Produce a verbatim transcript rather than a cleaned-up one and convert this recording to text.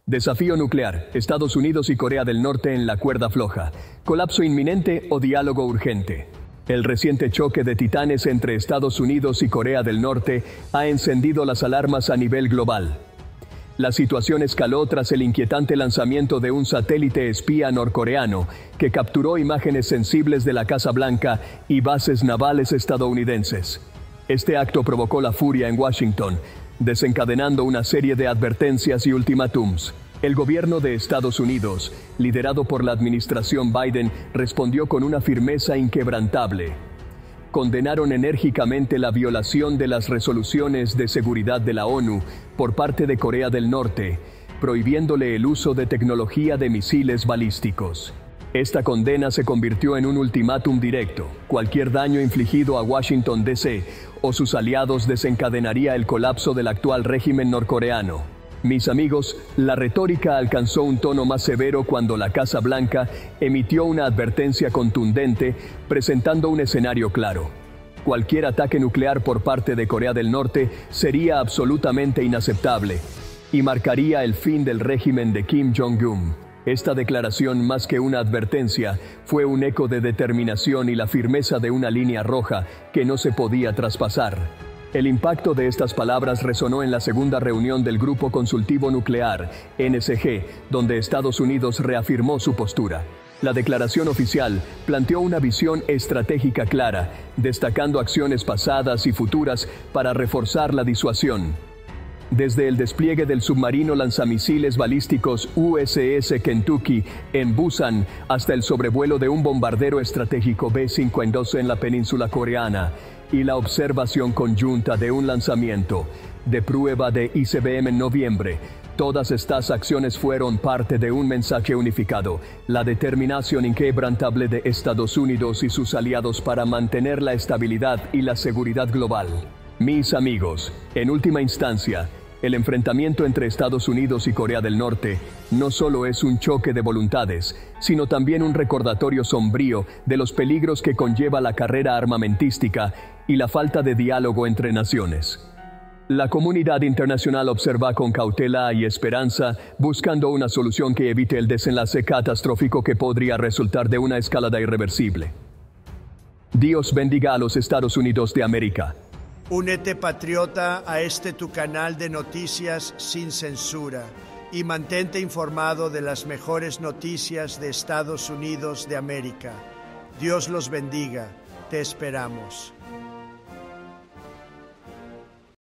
Desafío nuclear, Estados Unidos y Corea del Norte en la cuerda floja. Colapso inminente o diálogo urgente. El reciente choque de titanes entre Estados Unidos y Corea del Norte ha encendido las alarmas a nivel global. La situación escaló tras el inquietante lanzamiento de un satélite espía norcoreano que capturó imágenes sensibles de la Casa Blanca y bases navales estadounidenses. Este acto provocó la furia en Washington, desencadenando una serie de advertencias y ultimátums. El gobierno de Estados Unidos, liderado por la administración Biden, respondió con una firmeza inquebrantable. Condenaron enérgicamente la violación de las resoluciones de seguridad de la ONU por parte de Corea del Norte, prohibiéndole el uso de tecnología de misiles balísticos. Esta condena se convirtió en un ultimátum directo. Cualquier daño infligido a Washington D C o sus aliados desencadenaría el colapso del actual régimen norcoreano. Mis amigos, la retórica alcanzó un tono más severo cuando la Casa Blanca emitió una advertencia contundente, presentando un escenario claro. Cualquier ataque nuclear por parte de Corea del Norte sería absolutamente inaceptable y marcaría el fin del régimen de Kim Jong-un. Esta declaración, más que una advertencia, fue un eco de determinación y la firmeza de una línea roja que no se podía traspasar. El impacto de estas palabras resonó en la segunda reunión del Grupo Consultivo Nuclear, N S G, donde Estados Unidos reafirmó su postura. La declaración oficial planteó una visión estratégica clara, destacando acciones pasadas y futuras para reforzar la disuasión. Desde el despliegue del submarino lanzamisiles balísticos U S S Kentucky en Busan hasta el sobrevuelo de un bombardero estratégico B cincuenta y dos en la península coreana y la observación conjunta de un lanzamiento de prueba de I C B M en noviembre, todas estas acciones fueron parte de un mensaje unificado, la determinación inquebrantable de Estados Unidos y sus aliados para mantener la estabilidad y la seguridad global. Mis amigos, en última instancia, el enfrentamiento entre Estados Unidos y Corea del Norte no solo es un choque de voluntades, sino también un recordatorio sombrío de los peligros que conlleva la carrera armamentística y la falta de diálogo entre naciones. La comunidad internacional observa con cautela y esperanza, buscando una solución que evite el desenlace catastrófico que podría resultar de una escalada irreversible. Dios bendiga a los Estados Unidos de América. Únete, patriota, a este tu canal de noticias sin censura y mantente informado de las mejores noticias de Estados Unidos de América. Dios los bendiga. Te esperamos.